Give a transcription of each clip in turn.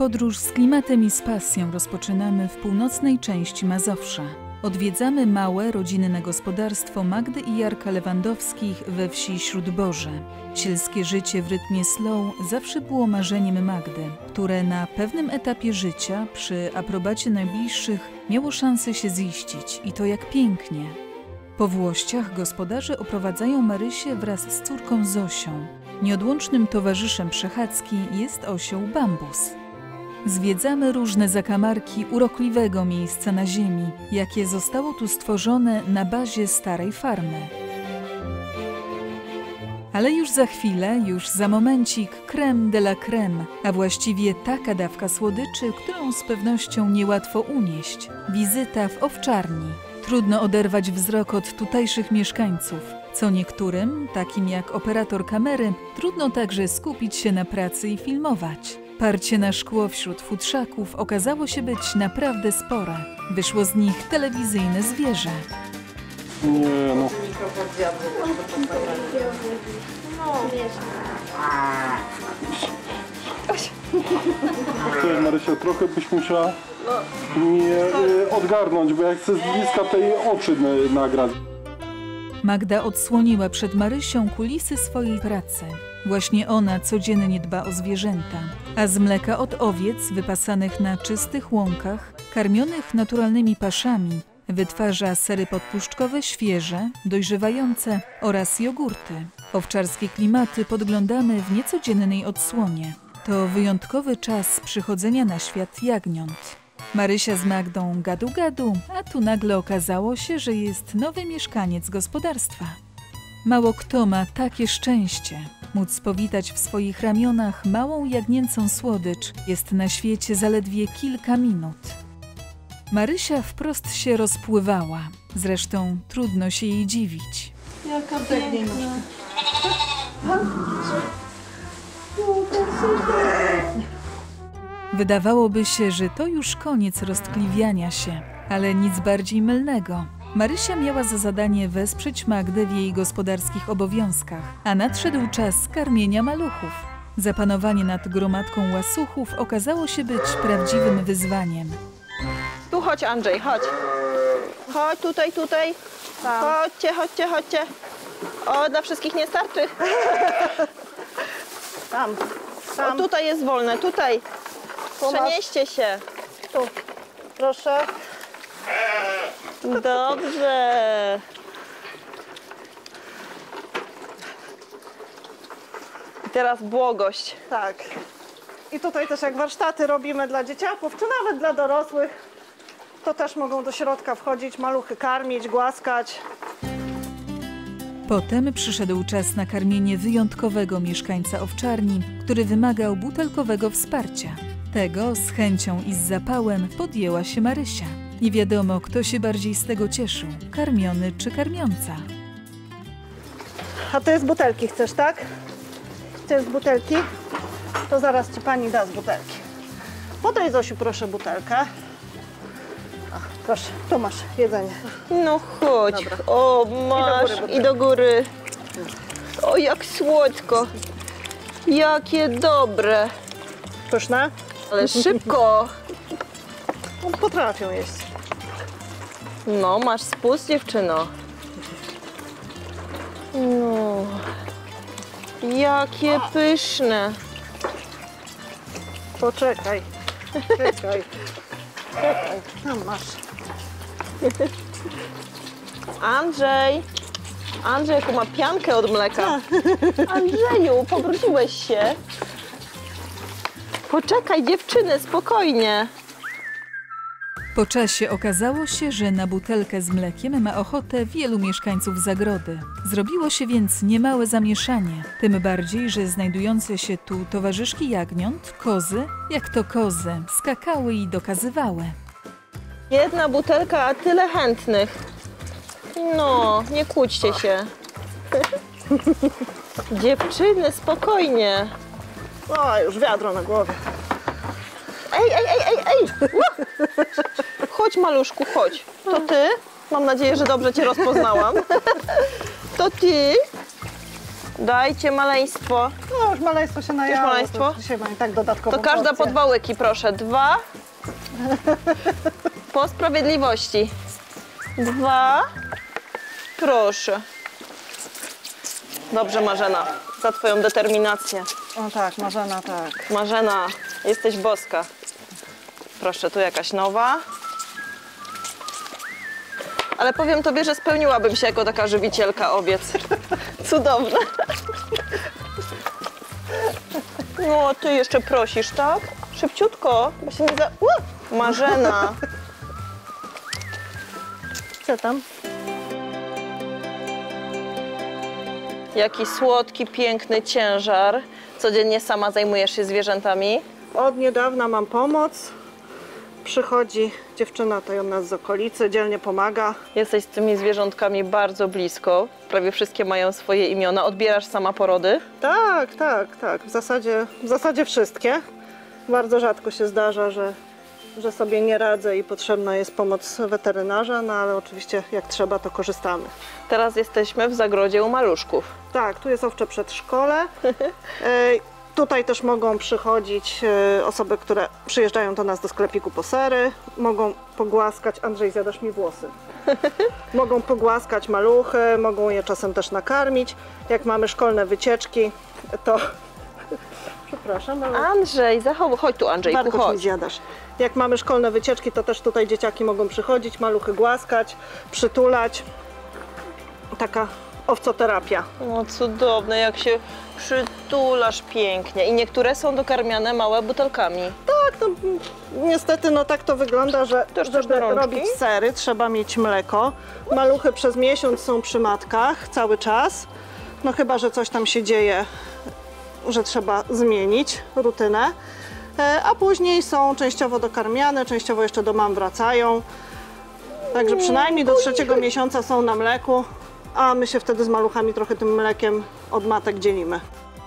Podróż z klimatem i z pasją rozpoczynamy w północnej części Mazowsza. Odwiedzamy małe, rodzinne gospodarstwo Magdy i Jarka Lewandowskich we wsi Śródborze. Sielskie życie w rytmie slow zawsze było marzeniem Magdy, które na pewnym etapie życia, przy aprobacie najbliższych, miało szansę się ziścić i to jak pięknie. Po Włościach gospodarze oprowadzają Marysię wraz z córką Zosią. Nieodłącznym towarzyszem przechadzki jest osioł Bambus. Zwiedzamy różne zakamarki urokliwego miejsca na ziemi, jakie zostało tu stworzone na bazie starej farmy. Ale już za chwilę, już za momencik crème de la crème, a właściwie taka dawka słodyczy, którą z pewnością niełatwo unieść. Wizyta w owczarni. Trudno oderwać wzrok od tutejszych mieszkańców. Co niektórym, takim jak operator kamery, trudno także skupić się na pracy i filmować. Parcie na szkło wśród futrzaków okazało się być naprawdę spore. Wyszło z nich telewizyjne zwierzę. Nie no. Ty, Marysia, trochę byś musiała mnie odgarnąć, bo ja chcę z bliska tej oczy nagrać. Magda odsłoniła przed Marysią kulisy swojej pracy. Właśnie ona codziennie dba o zwierzęta, a z mleka od owiec wypasanych na czystych łąkach, karmionych naturalnymi paszami, wytwarza sery podtłuszczkowe świeże, dojrzewające oraz jogurty. Owczarskie klimaty podglądamy w niecodziennej odsłonie. To wyjątkowy czas przychodzenia na świat jagniąt. Marysia z Magdą gadu, a tu nagle okazało się, że jest nowy mieszkaniec gospodarstwa. Mało kto ma takie szczęście. Móc powitać w swoich ramionach małą jagnięcą słodycz jest na świecie zaledwie kilka minut. Marysia wprost się rozpływała. Zresztą trudno się jej dziwić. Jaka piękna. Wydawałoby się, że to już koniec roztkliwiania się, ale nic bardziej mylnego. Marysia miała za zadanie wesprzeć Magdę w jej gospodarskich obowiązkach, a nadszedł czas karmienia maluchów. Zapanowanie nad gromadką łasuchów okazało się być prawdziwym wyzwaniem. Tu chodź, Andrzej, chodź. Chodź tutaj. Tam. Chodźcie. O, dla wszystkich nie starczy. Tam. O, tutaj jest wolne, tutaj. Przenieście się. Tu, proszę. Dobrze. I teraz błogość. Tak. I tutaj też jak warsztaty robimy dla dzieciaków, czy nawet dla dorosłych, to też mogą do środka wchodzić, maluchy karmić, głaskać. Potem przyszedł czas na karmienie wyjątkowego mieszkańca owczarni, który wymagał butelkowego wsparcia. Tego z chęcią i z zapałem podjęła się Marysia. Nie wiadomo, kto się bardziej z tego cieszył, karmiony czy karmiąca. A to jest butelki, chcesz, tak? To jest butelki? To zaraz ci pani da z butelki. Podaj, Zosiu, proszę butelkę. O, proszę, tu masz jedzenie. No chodź. Dobra. O, masz. I do góry. O, jak słodko. Jakie dobre. Pyszne? Ale szybko. No, potrafią jeść. No, masz spust, dziewczyno. No. Jakie pyszne. Poczekaj. Czekaj. Tam masz. Andrzejku ma piankę od mleka. Andrzeju, powróciłeś się. Poczekaj, dziewczyny, spokojnie. Po czasie okazało się, że na butelkę z mlekiem ma ochotę wielu mieszkańców zagrody. Zrobiło się więc niemałe zamieszanie, tym bardziej, że znajdujące się tu towarzyszki jagniąt, kozy, jak to kozy, skakały i dokazywały. Jedna butelka, a tyle chętnych. No, nie kłóćcie się. Dziewczyny, spokojnie. O, już wiadro na głowie. Ej! Chodź, maluszku, chodź. To ty? Mam nadzieję, że dobrze cię rozpoznałam. To ty? Dajcie maleństwo. No już maleństwo się najało. maleństwo? To dzisiaj mam i tak dodatkowo To każda porcję. po 2 łyki, proszę. 2. Po sprawiedliwości. 2. Proszę. Dobrze, Marzena. Za twoją determinację. O tak, Marzena, tak. Marzena, jesteś boska. Proszę, tu jakaś nowa. Ale powiem tobie, że spełniłabym się jako taka żywicielka owiec. Cudowne. No, ty jeszcze prosisz, tak? Szybciutko, bo się nie za... Marzena. Co tam? Jaki słodki, piękny ciężar. Codziennie sama zajmujesz się zwierzętami? Od niedawna mam pomoc. Przychodzi dziewczyna tutaj od nas z okolicy, dzielnie pomaga. Jesteś z tymi zwierzątkami bardzo blisko. Prawie wszystkie mają swoje imiona. Odbierasz sama porody? Tak, tak, tak. W zasadzie wszystkie. Bardzo rzadko się zdarza, że sobie nie radzę i potrzebna jest pomoc weterynarza, no ale oczywiście jak trzeba, to korzystamy. Teraz jesteśmy w zagrodzie u maluszków. Tak, tu jest owcze przedszkole. Tutaj też mogą przychodzić osoby, które przyjeżdżają do nas do sklepiku po sery. Mogą pogłaskać, Andrzej, zjadasz mi włosy. Mogą pogłaskać maluchy, mogą je czasem też nakarmić. Jak mamy szkolne wycieczki, to... Przepraszam, ale... Andrzej, zachowuj. Chodź tu, Andrzejku, Bartosz mi chodź. zjadasz. Jak mamy szkolne wycieczki, to też tutaj dzieciaki mogą przychodzić, maluchy głaskać, przytulać. Taka owcoterapia. O, cudowne, jak się przytulasz pięknie. I niektóre są dokarmiane małe butelkami. Tak, no, niestety no tak to wygląda, że Też coś żeby do rączki? robić sery, trzeba mieć mleko. Maluchy przez miesiąc są przy matkach cały czas. No chyba, że coś tam się dzieje, że trzeba zmienić rutynę. A później są częściowo dokarmiane, częściowo jeszcze do mam wracają. Także przynajmniej do 3. miesiąca są na mleku, a my się wtedy z maluchami trochę tym mlekiem od matek dzielimy.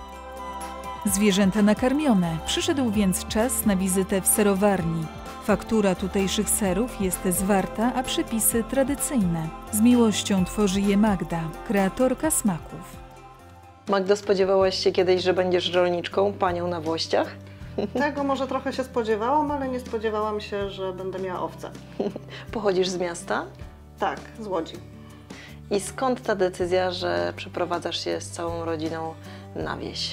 Zwierzęta nakarmione. Przyszedł więc czas na wizytę w serowarni. Faktura tutejszych serów jest zwarta, a przepisy tradycyjne. Z miłością tworzy je Magda, kreatorka smaków. Magdo, spodziewałaś się kiedyś, że będziesz rolniczką, panią na włościach? Tego może trochę się spodziewałam, ale nie spodziewałam się, że będę miała owce. Pochodzisz z miasta? Tak, z Łodzi. I skąd ta decyzja, że przeprowadzasz się z całą rodziną na wieś?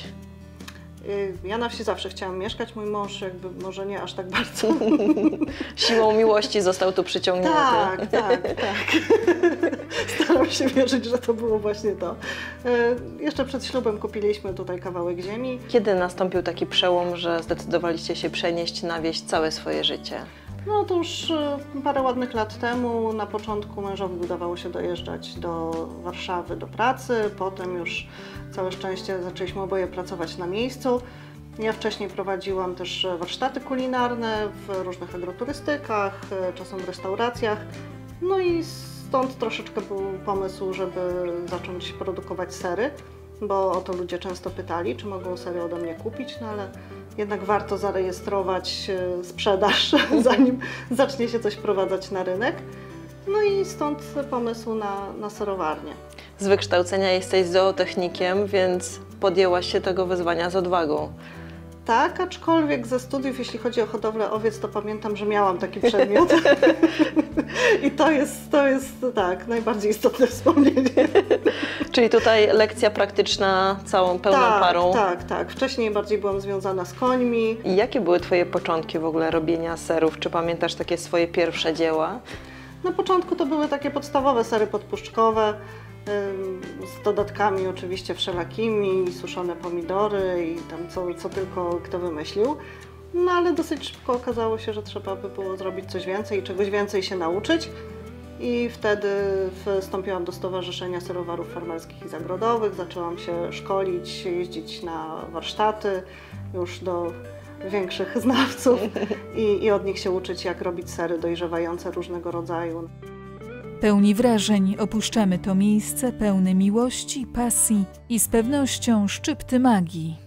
Ja na wsi zawsze chciałam mieszkać, mój mąż jakby może nie aż tak bardzo. Siłą miłości został tu przyciągnięty. Tak, tak, tak. Staram się wierzyć, że to było właśnie to. Jeszcze przed ślubem kupiliśmy tutaj kawałek ziemi. Kiedy nastąpił taki przełom, że zdecydowaliście się przenieść na wieś całe swoje życie? No to już parę ładnych lat temu. Na początku mężowi udawało się dojeżdżać do Warszawy do pracy, potem już całe szczęście zaczęliśmy oboje pracować na miejscu. Ja wcześniej prowadziłam też warsztaty kulinarne w różnych agroturystykach, czasem w restauracjach. No i stąd troszeczkę był pomysł, żeby zacząć produkować sery, bo o to ludzie często pytali, czy mogą sery ode mnie kupić, no ale jednak warto zarejestrować sprzedaż, zanim zacznie się coś wprowadzać na rynek. No i stąd pomysł na serowarnię. Z wykształcenia jesteś zootechnikiem, więc podjęłaś się tego wyzwania z odwagą. Tak, aczkolwiek ze studiów, jeśli chodzi o hodowlę owiec, to pamiętam, że miałam taki przedmiot. I to jest tak, najbardziej istotne wspomnienie. Czyli tutaj lekcja praktyczna całą pełną parą. Tak. Wcześniej bardziej byłam związana z końmi. I jakie były Twoje początki w ogóle robienia serów? Czy pamiętasz takie swoje pierwsze dzieła? Na początku to były takie podstawowe sery podpuszczkowe, z dodatkami oczywiście wszelakimi, suszone pomidory i tam co tylko kto wymyślił. No ale dosyć szybko okazało się, że trzeba by było zrobić coś więcej i czegoś więcej się nauczyć. I wtedy wstąpiłam do Stowarzyszenia Serowarów Farmerskich i Zagrodowych, zaczęłam się szkolić, jeździć na warsztaty już do większych znawców i od nich się uczyć, jak robić sery dojrzewające różnego rodzaju. Pełni wrażeń opuszczamy to miejsce pełne miłości, pasji i z pewnością szczypty magii.